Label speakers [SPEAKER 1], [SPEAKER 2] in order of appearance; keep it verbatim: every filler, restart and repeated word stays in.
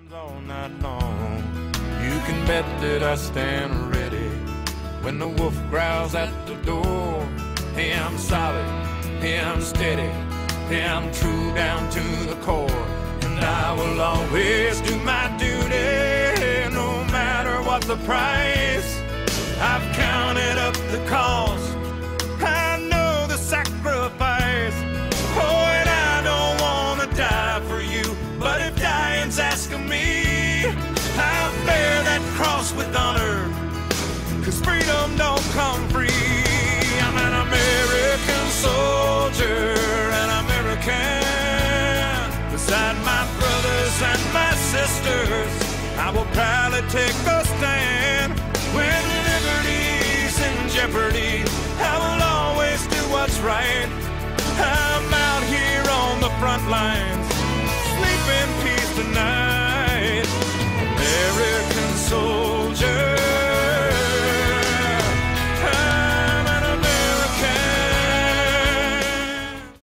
[SPEAKER 1] all night long. You can bet that I stand ready when the wolf growls at the door. Hey, I'm solid, hey, I'm steady, hey, I'm true down to the core. And I will always do my duty, no matter what the price. I've counted up the cost, I know the sacrifice. Oh, and I don't want to die for you, but if dying's asking me, I'll bear that cross with honor, 'cause freedom don't come free. I'm an American soldier, an American. Beside my brothers and my sisters, I will proudly take a stand. When liberty's in jeopardy, I will always do what's right. I'm out here on the front lines, sleep in peace.